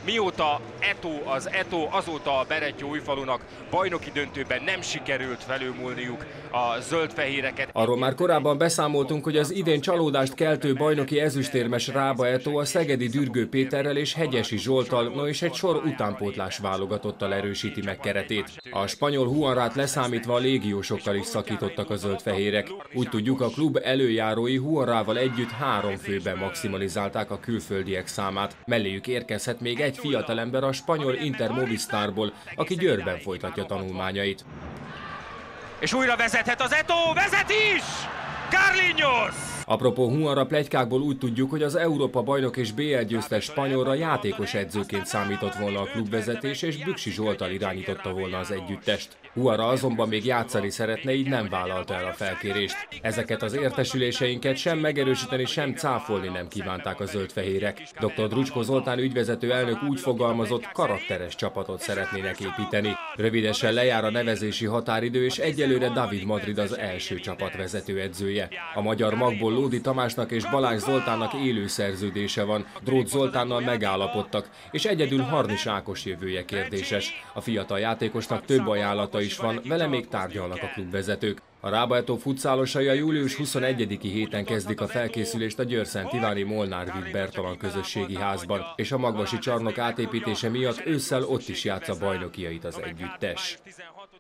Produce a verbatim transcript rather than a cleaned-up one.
Mióta Eto'o az Eto'o, azóta a Berettyóújfalunak bajnoki döntőben nem sikerült felülmúlniuk a zöld-fehéreket. Arról már korábban beszámoltunk, hogy az idén csalódást keltő bajnoki ezüstérmes Rába Eto'o a szegedi Dürgő Péterrel és Hegyesi Zsolttal, no és egy sor utánpótlás válogatottal erősíti meg keretét. A spanyol Juanrát leszámítva a légiósokkal is szakítottak a zöld-fehérek. Úgy tudjuk, a klub előjárói Juanrával együtt három főben maximalizálták a külföldiek számát. Melléjük érkezhet még egy fiatalember a spanyol Inter Movistarból, aki Győrben folytatja tanulmányait. És újra vezethet az Eto'o, vezet is! Carlinhos! Apropó Juanra pletykákból úgy tudjuk, hogy az Európa-bajnok és bé el győztes spanyolra játékos edzőként számított volna a klubvezetés, és Büksi Zsolttal irányította volna az együttest. Juanra azonban még játszani szeretne, így nem vállalta el a felkérést. Ezeket az értesüléseinket sem megerősíteni, sem cáfolni nem kívánták a zöld-fehérek. doktor Drucsko Zoltán ügyvezető elnök úgy fogalmazott, karakteres csapatot szeretnének építeni. Rövidesen lejár a nevezési határidő, és egyelőre David Madrid az első csapat vezetőedzője. A magyar magból Lódi Tamásnak és Balázs Zoltánnak élő szerződése van, Dróth Zoltánnal megállapodtak, és egyedül Harnis Ákos jövője kérdéses. A fiatal játékosnak több ajánlata is van, vele még tárgyalnak a klubvezetők. A Rába Eto'o futszálosai a július huszonegyediki héten kezdik a felkészülést a Győr-Szent Iváni Molnár Vitt Bertalan közösségi házban, és a magvasi csarnok átépítése miatt ősszel ott is játsza bajnokiait az együttes.